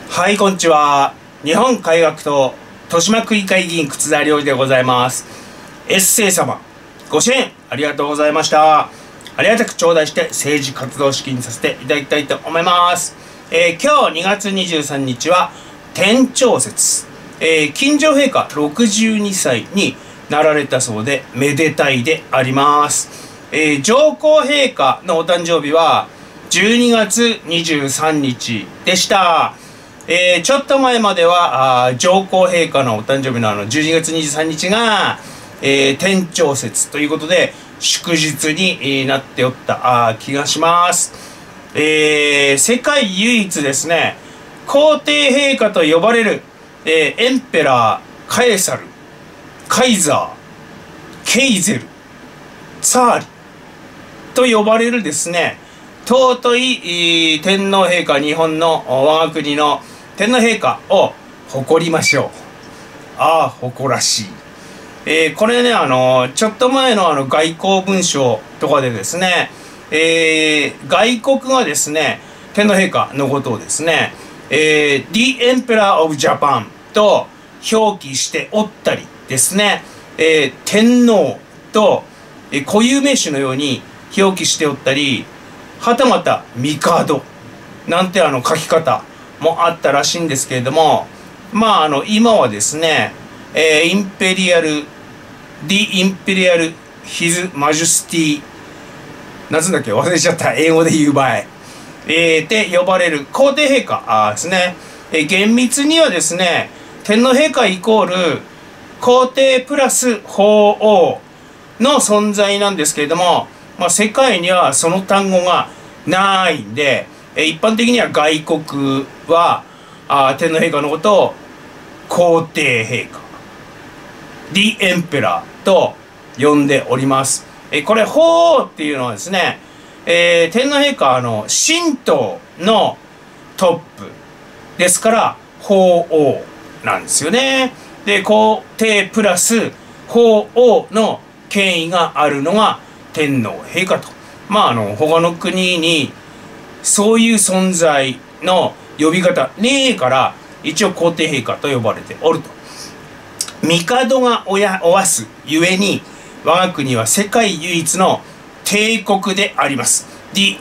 はい、こんにちは。日本海学党豊島区議会議員楠田良二でございます。エッセイ様、ご支援ありがとうございました。ありがたく頂戴して政治活動資金にさせていただきたいと思います。今日2月23日は天長節。金城陛下62歳になられたそうでめでたいであります。上皇陛下のお誕生日は12月23日でした。ちょっと前までは上皇陛下のお誕生日の12月23日が、天長節ということで祝日になっておった気がします。世界唯一ですね、皇帝陛下と呼ばれる、エンペラー、カエサル、カイザー、ケイゼル、ツァーリと呼ばれるですね、尊い天皇陛下、日本の我が国の天皇陛下を誇りましょう。誇らしい。これね、ちょっと前の外交文書とかでですね、外国がですね、天皇陛下のことをですね、The Emperor of Japan と表記しておったりですね、天皇と固有名詞のように表記しておったり、はたまた帝なんて書き方もあったらしいんですけれども、今はですね、インペリアル、The Imperial His Majesty、なんつうんだっけ、忘れちゃった、英語で言う場合、って呼ばれる皇帝陛下ですね。厳密にはですね、天皇陛下イコール皇帝プラス法王の存在なんですけれども、世界にはその単語がないんで、一般的には外国は天皇陛下のことを皇帝陛下 The Emperor と呼んでおります。これ法王っていうのはですね、天皇陛下神道のトップですから法王なんですよね。で、皇帝プラス法王の権威があるのが天皇陛下と。他の国にそういう存在の呼び方ねえから、一応皇帝陛下と呼ばれておると。帝がおわすゆえに、我が国は世界唯一の帝国であります。The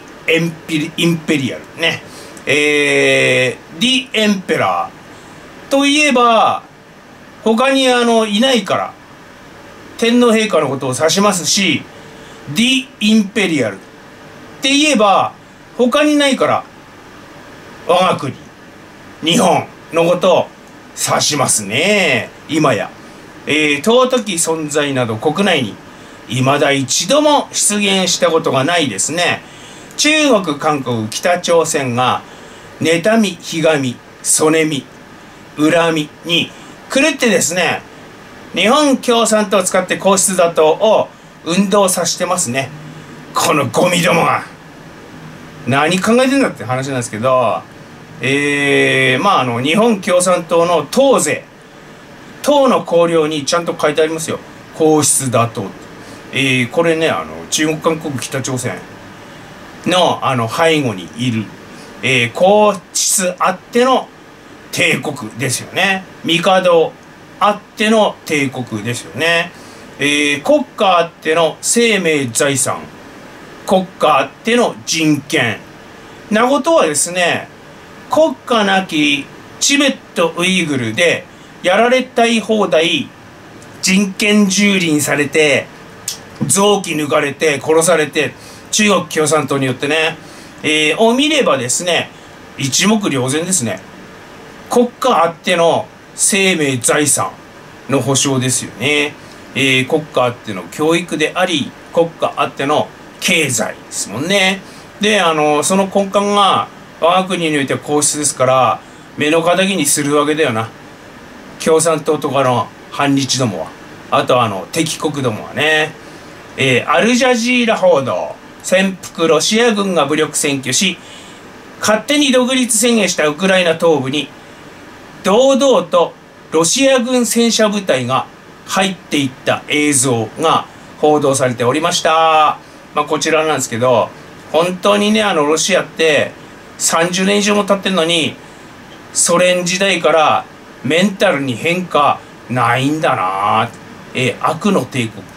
Imperial ね。The Emperor といえば、他にいないから、天皇陛下のことを指しますし、The Imperial って言えば、他にないから我が国日本のことを指しますね。今や、尊き存在など国内に未だ一度も出現したことがないですね。中国、韓国、北朝鮮が妬み、ひがみ、そねみ、恨みに狂ってですね、日本共産党を使って皇室打倒を運動させてますね。このゴミどもが何考えてんだって話なんですけど、日本共産党の党税、党の綱領にちゃんと書いてありますよ。皇室打倒って。これね、中国、韓国、北朝鮮の背後にいる、皇室あっての帝国ですよね。帝あっての帝国ですよね。国家あっての生命財産、国家あっての人権なことはですね、国家なきチベットウイグルでやられたい放題人権蹂躙されて、臓器抜かれて殺されて、中国共産党によってね、を見ればですね、一目瞭然ですね。国家あっての生命財産の保障ですよね。国家あっての教育であり、国家あっての経済ですもんね。で、その根幹が我が国においては皇室ですから、目の敵にするわけだよな。共産党とかの反日どもは。あと敵国どもはね。アルジャジーラ報道。潜伏ロシア軍が武力占拠し、勝手に独立宣言したウクライナ東部に、堂々とロシア軍戦車部隊が入っていった映像が報道されておりました。こちらなんですけど、本当にね、ロシアって30年以上も経ってんのに、 ソ連時代からメンタルに変化ないんだな。悪の帝国。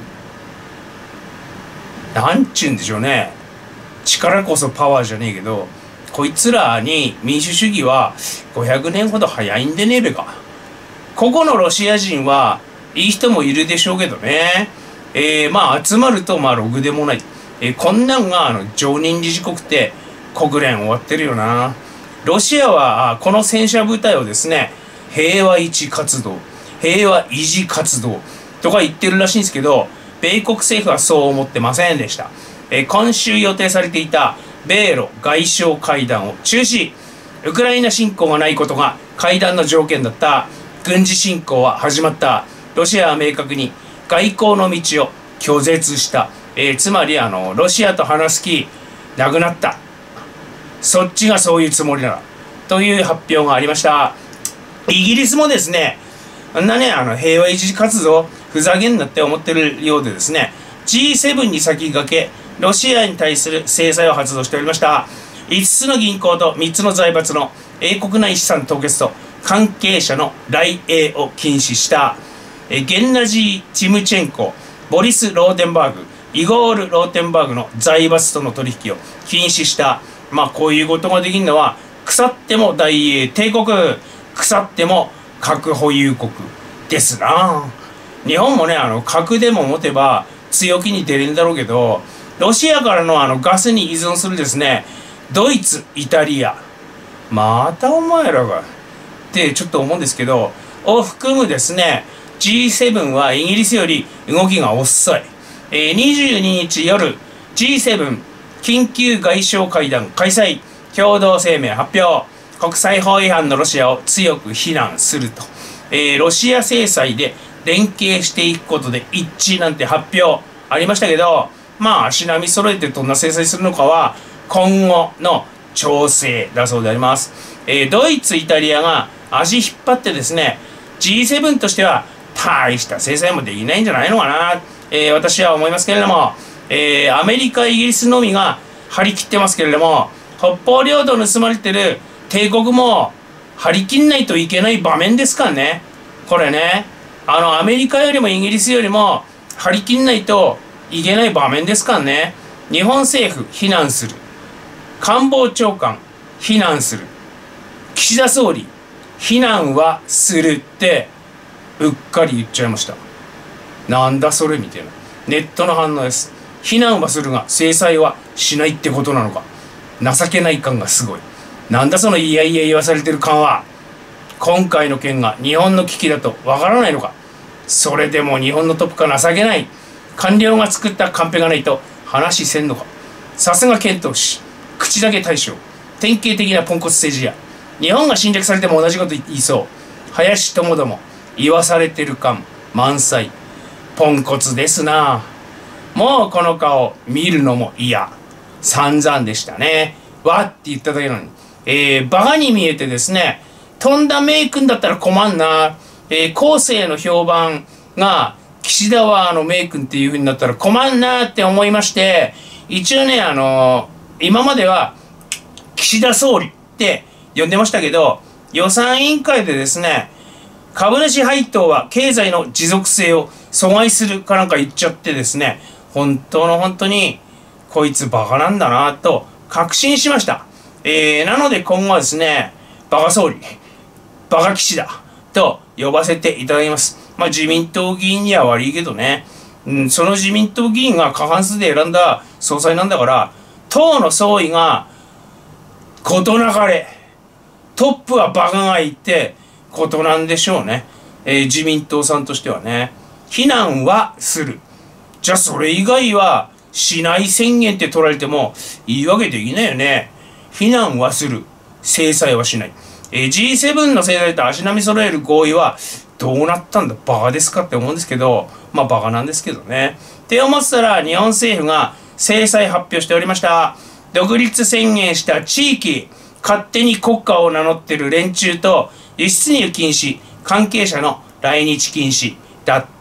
なんちゅうんでしょうね。力こそパワーじゃねえけど、こいつらに民主主義は500年ほど早いんでねえべか。ここのロシア人はいい人もいるでしょうけどね。まあ集まるとろくでもない。こんなんが常任理事国って国連終わってるよな。ロシアはこの戦車部隊をですね、平和維持活動、平和維持活動とか言ってるらしいんですけど、米国政府はそう思ってませんでした。今週予定されていた米ロ外相会談を中止。ウクライナ侵攻がないことが会談の条件だった軍事侵攻は始まった。ロシアは明確に外交の道を拒絶した。つまりロシアと話す気なくなった。そっちがそういうつもりならという発表がありました。イギリスもですね、平和維持活動ふざけんなって思ってるようでですね、 G7 に先駆けロシアに対する制裁を発動しておりました。5つの銀行と3つの財閥の英国内資産凍結と関係者の来営を禁止した。ゲンナジー・チムチェンコ、ボリス・ローテンバーグ、イゴール・ローテンバーグの財閥との取引を禁止した。まあこういうことができるのは、腐っても大英帝国、腐っても核保有国ですな。日本もね、核でも持てば強気に出るんだろうけど、ロシアからのガスに依存するですね、ドイツ、イタリア、またお前らがってちょっと思うんですけど、を含むですね、G7 はイギリスより動きが遅い。22日夜、G7 緊急外相会談開催、共同声明発表、国際法違反のロシアを強く非難すると。ロシア制裁で連携していくことで一致なんて発表ありましたけど、まあ足並み揃えてどんな制裁するのかは今後の調整だそうであります。ドイツ、イタリアが足引っ張ってですね、G7 としては大した制裁もできないんじゃないのかな、私は思いますけれども、アメリカ、イギリスのみが張り切ってますけれども、北方領土盗まれてる帝国も張り切んないといけない場面ですからね。これね、アメリカよりもイギリスよりも張り切んないといけない場面ですからね。日本政府非難する、官房長官非難する、岸田総理非難はするってうっかり言っちゃいました。なんだそれみたいなネットの反応です。非難はするが制裁はしないってことなのか。情けない感がすごい。なんだそのいやいや言わされてる感は。今回の件が日本の危機だとわからないのか。それでも日本のトップが情けない。官僚が作ったカンペがないと話せんのか。さすが遣唐使、口だけ大将、典型的なポンコツ政治や。日本が侵略されても同じこと言いそう。林友ども言わされてる感満載。ポンコツですな。もうこの顔見るのも嫌。散々でしたね。わって言っただけなのに。バカに見えてですね、とんだ名君だったら困んな。後世の評判が岸田は名君っていう風になったら困んなって思いまして、一応ね、今までは岸田総理って呼んでましたけど、予算委員会でですね、株主配当は経済の持続性を阻害するかなんか言っちゃってですね、本当にこいつバカなんだなと確信しました。なので今後はですね、バカ総理、バカ岸田と呼ばせていただきます。まあ自民党議員には悪いけどね、その自民党議員が過半数で選んだ総裁なんだから、党の総意が事なかれ、トップはバカがいってことなんでしょうね。自民党さんとしてはね、非難はする。じゃあそれ以外はしない宣言って取られても言い訳できないよね。非難はする、制裁はしない。G7 の制裁と足並み揃える合意はどうなったんだ、バカですかって思うんですけど、まあバカなんですけどね。って思ってたら日本政府が制裁発表しておりました。独立宣言した地域、勝手に国家を名乗ってる連中と輸出入禁止、関係者の来日禁止だって。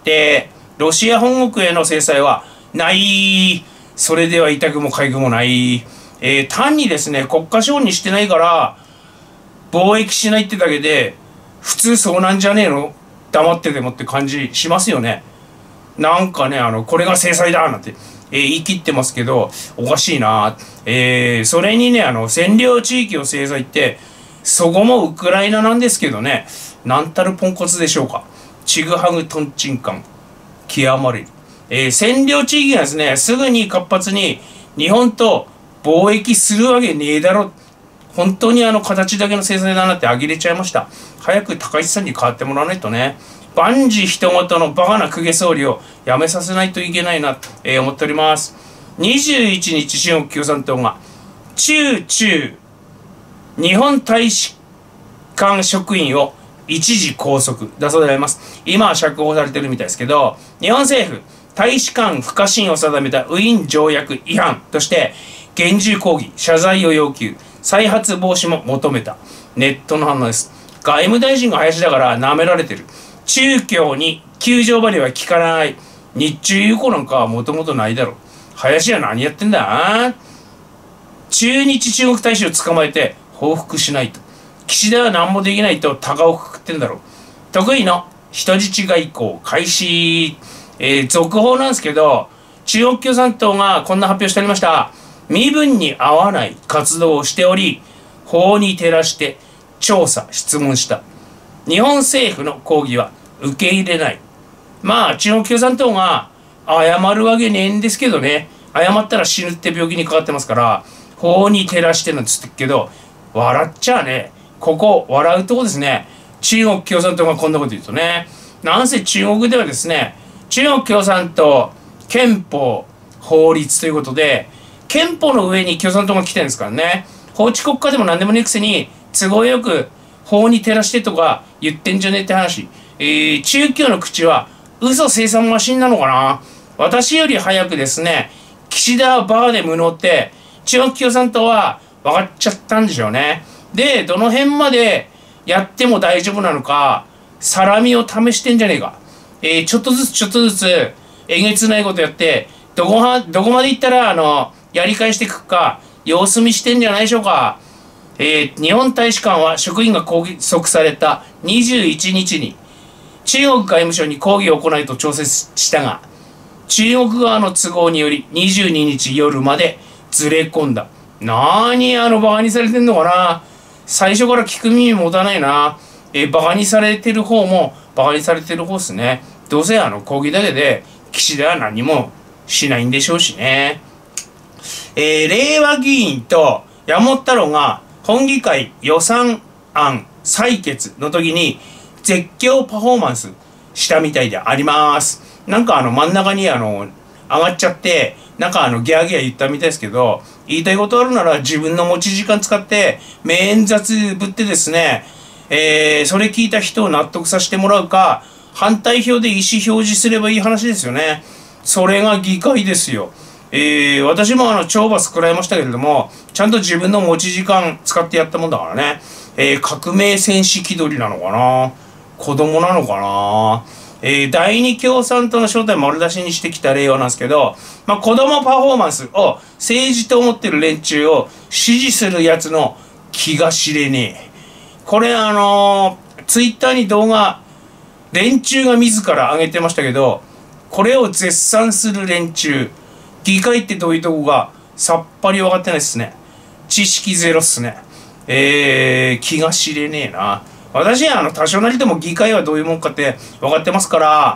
ロシア本国への制裁はない。それでは痛くも痒くもない。単にですね、国家承認してないから貿易しないってだけで普通そうなんじゃねえの、黙っててもって感じしますよね。なんかね、これが制裁だなんて、言い切ってますけど、おかしいな。それにね、占領地域を制裁って、そこもウクライナなんですけどね、なんたるポンコツでしょうか。ちぐはぐとんちんかん、極まれる。占領地域がですね、すぐに活発に日本と貿易するわけねえだろ。本当に形だけの制裁だなって呆れちゃいました。早く高市さんに変わってもらわないとね。万事人事のバカな公家総理をやめさせないといけないなと、思っております。21日、中国共産党が中日本大使館職員を一時拘束だそうであります。今は釈放されてるみたいですけど、日本政府、大使館不可侵を定めたウィーン条約違反として、厳重抗議、謝罪を要求、再発防止も求めた。ネットの反応です。外務大臣が林だから舐められてる。中共に救助針は効かない。日中友好なんかはもともとないだろう。林は何やってんだ。駐日中国大使を捕まえて報復しないと。岸田は何もできないと鷹をくくってんだろう。得意の人質外交開始。続報なんですけど、中国共産党がこんな発表しておりました。身分に合わない活動をしており、法に照らして調査、質問した。日本政府の抗議は受け入れない。まあ、中国共産党が謝るわけねえんですけどね。謝ったら死ぬって病気にかかってますから、法に照らしてなんつってっけど、笑っちゃね。ここ、笑うとこですね。中国共産党がこんなこと言うとね。なんせ中国ではですね、中国共産党、憲法、法律ということで、憲法の上に共産党が来てるんですからね。法治国家でも何でもねえくせに、都合よく法に照らしてとか言ってんじゃねえって話。中共の口は嘘生産マシンなのかな。私より早くですね、岸田はバカで無能って、中国共産党は分かっちゃったんでしょうね。で、どの辺までやっても大丈夫なのか、サラミを試してんじゃねえか。ちょっとずつ、えげつないことやって、どこまで行ったら、やり返していくか、様子見してんじゃないでしょうか。日本大使館は職員が拘束された21日に、中国外務省に抗議を行いと調整したが、中国側の都合により22日夜までずれ込んだ。なーにバカにされてんのかな。最初から聞く耳持たないな。バカにされてる方もバカにされてる方っすね。どうせ抗議だけで岸田は何もしないんでしょうしね。令和議員と山本太郎が本議会予算案採決の時に絶叫パフォーマンスしたみたいであります。なんか真ん中に上がっちゃって、なんかギャーギャー言ったみたいですけど、言いたいことあるなら自分の持ち時間使って面雑ぶってですね、それ聞いた人を納得させてもらうか、反対票で意思表示すればいい話ですよね。それが議会ですよ。私も懲罰食らいましたけれども、ちゃんと自分の持ち時間使ってやったもんだからね。革命戦士気取りなのかな、子供なのかな。第二共産党の正体丸出しにしてきた令和なんですけど、子供パフォーマンスを政治と思ってる連中を支持するやつの気が知れねえ。これツイッターに動画、連中が自ら上げてましたけど、これを絶賛する連中、議会ってどういうとこかさっぱり分かってないっすね。知識ゼロっすね。気が知れねえな。私は多少なりとも議会はどういうもんかって分かってますから、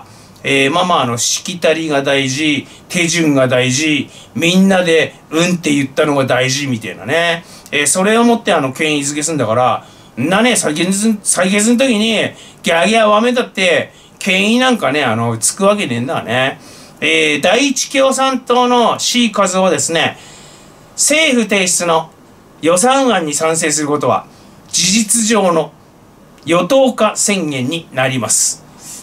しきたりが大事、手順が大事、みんなでうんって言ったのが大事みたいなね。それをもって権威づけすんだから、採決の時にギャーギャーわめだって権威なんかね、つくわけねえんだね。第一共産党の C 和夫はですね、政府提出の予算案に賛成することは事実上の与党化宣言になります。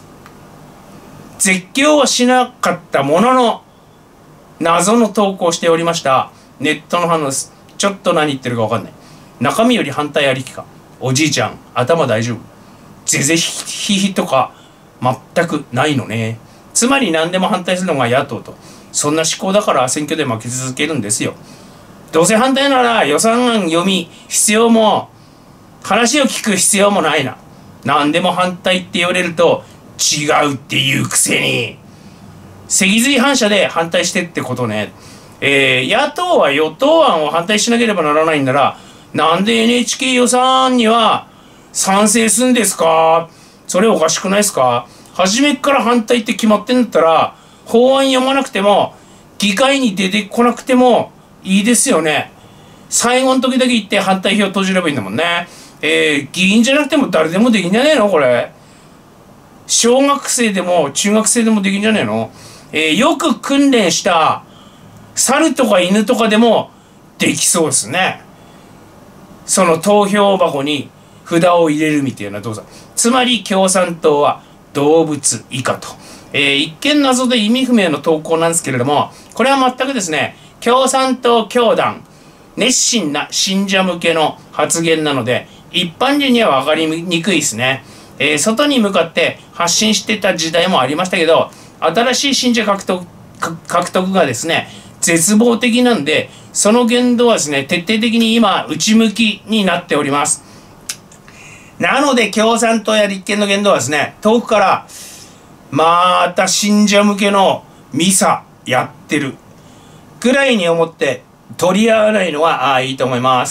絶叫はしなかったものの謎の投稿をしておりました。ネットの反応です。ちょっと何言ってるか分かんない。中身より反対ありきか。おじいちゃん頭大丈夫。ぜぜひひとか全くないのね。つまり何でも反対するのが野党と。そんな思考だから選挙で負け続けるんですよ。どうせ反対なら予算案読み必要も話を聞く必要もないな。何でも反対って言われると違うっていうくせに脊髄反射で反対してってことね。野党は与党案を反対しなければならないんなら、なんで NHK 予算には賛成すんですか？それおかしくないですか？初めから反対って決まってんだったら、法案読まなくても、議会に出てこなくてもいいですよね。最後の時だけ言って反対票閉じればいいんだもんね。議員じゃなくても誰でもできんじゃねえのこれ。小学生でも中学生でもできんじゃねえの？よく訓練した猿とか犬とかでもできそうですね。その投票箱に札を入れるみたいな動作。つまり共産党は動物以下と。一見謎で意味不明の投稿なんですけれども、これは全くですね、共産党教団、熱心な信者向けの発言なので、一般人には分かりにくいですね。外に向かって発信してた時代もありましたけど、新しい信者獲得がですね、絶望的なんで、その言動はですね、徹底的に今、内向きになっております。なので、共産党や立憲の言動はですね、遠くから、また信者向けのミサやってるぐらいに思って取り合わないのはいいと思います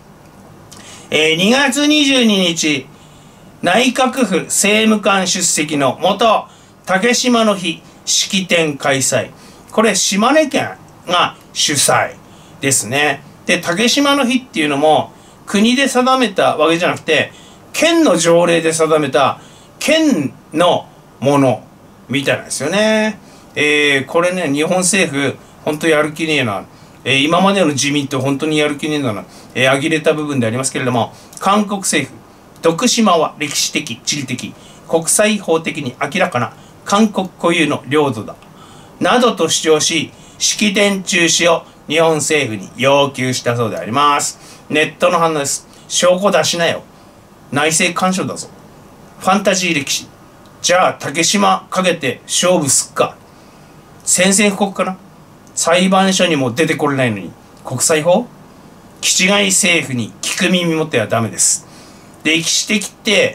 。2月22日、内閣府政務官出席のもと、竹島の日式典開催。これ、島根県が主催ですね。で、竹島の日っていうのも、国で定めたわけじゃなくて、県の条例で定めた、県のものみたいなんですよね。これね、日本政府、本当やる気ねえな。今までの自民党、本当にやる気ねえんだな。呆れた部分でありますけれども、韓国政府、徳島は歴史的、地理的、国際法的に明らかな韓国固有の領土だ。などと主張し、式典中止を日本政府に要求したそうであります。ネットの反応です。証拠出しなよ。内政干渉だぞ。ファンタジー歴史。じゃあ竹島かけて勝負すっか。宣戦布告かな。裁判所にも出てこれないのに国際法？気違い政府に聞く耳持ってはダメです。歴史的って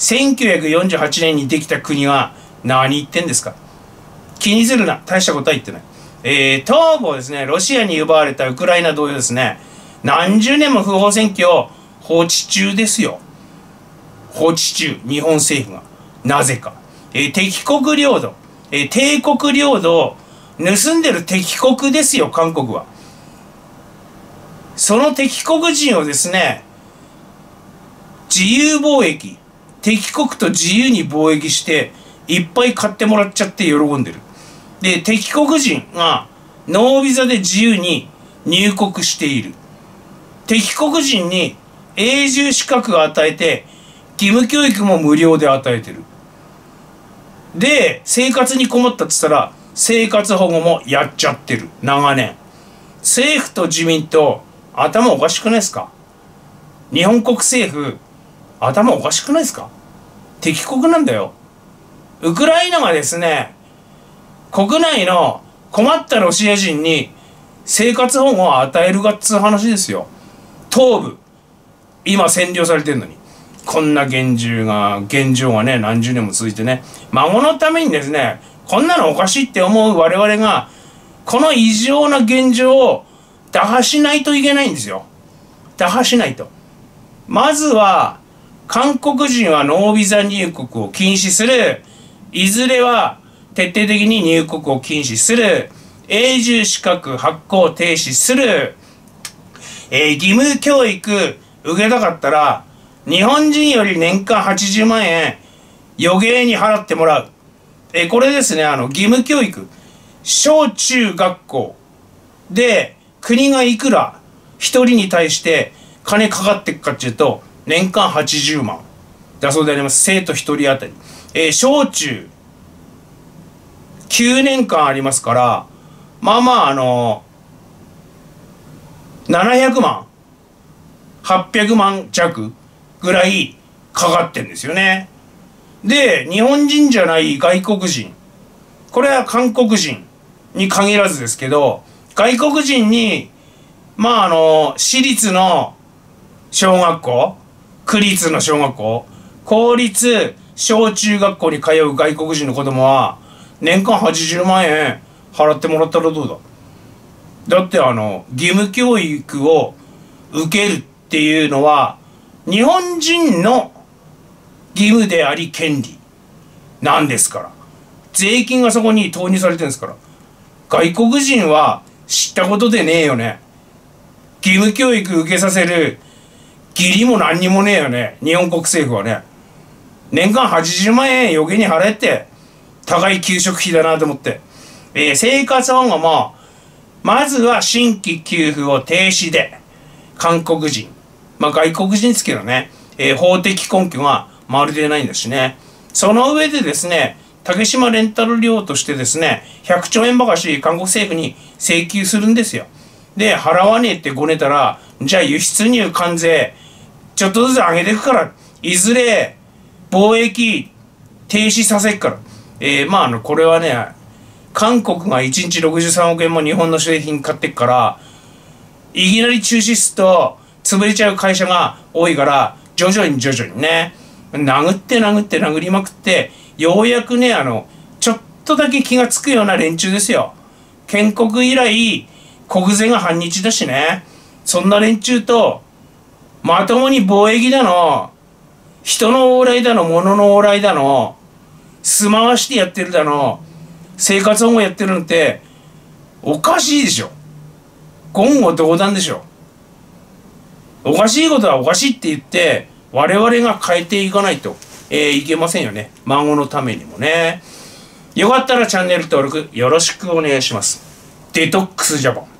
1948年にできた国は何言ってんですか？気にするな。大したことは言ってない。東部をですね、ロシアに奪われたウクライナ同様ですね、何十年も不法占拠を放置中ですよ。放置中、日本政府が。なぜか。敵国領土、帝国領土を盗んでる敵国ですよ、韓国は。その敵国人をですね、自由貿易、敵国と自由に貿易して、いっぱい買ってもらっちゃって喜んでる。で、敵国人がノービザで自由に入国している。敵国人に永住資格を与えて、義務教育も無料で与えてる。で、生活に困ったって言ったら、生活保護もやっちゃってる。長年。政府と自民党、頭おかしくないですか？日本国政府、頭おかしくないですか？敵国なんだよ。ウクライナがですね、国内の困ったロシア人に生活保護を与えるがっつう話ですよ。東部、今占領されてるのに。こんな現状がね、何十年も続いてね、孫のためにですね、こんなのおかしいって思う我々が、この異常な現状を打破しないといけないんですよ。打破しないと。まずは、韓国人はノービザ入国を禁止する。いずれは徹底的に入国を禁止する。永住資格発行停止する。義務教育受けたかったら、日本人より年間80万円余計に払ってもらう。これですね、義務教育。小中学校で国がいくら一人に対して金かかってっかっていうと、年間80万だそうであります。生徒一人当たり。小中9年間ありますから、700万、800万弱ぐらいかかってんですよね。で、日本人じゃない外国人、これは韓国人に限らずですけど、外国人に、私立の小学校、 区立の小学校、公立小中学校に通う外国人の子供は年間80万円払ってもらったらどうだ。だって義務教育を受けるっていうのは日本人の義務であり権利なんですから。税金がそこに投入されてるんですから。外国人は知ったことでねえよね。義務教育受けさせる義理も何にもねえよね。日本国政府はね。年間80万円余計に払えって高い給食費だなと思って。生活保護もまずは新規給付を停止で韓国人、外国人ですけどね、法的根拠がまるでないんですしね。その上でですね、竹島レンタル料としてですね、100兆円ばかし韓国政府に請求するんですよ。で、払わねえってごねたら、じゃあ輸出入関税ちょっとずつ上げていくから、いずれ貿易停止させっから。これはね、韓国が1日63億円も日本の製品買ってっから、いきなり中止すると潰れちゃう会社が多いから、徐々にね、殴りまくって、ようやくね、ちょっとだけ気がつくような連中ですよ。建国以来、国税が反日だしね。そんな連中と、まともに貿易だの、人の往来だの、物の往来だの、住まわしてやってるだの、生活保護やってるのって、おかしいでしょ。言語道断でしょ。おかしいことはおかしいって言って、我々が変えていかないと、いけませんよね。孫のためにもね。よかったらチャンネル登録よろしくお願いします。デトックスジャパン。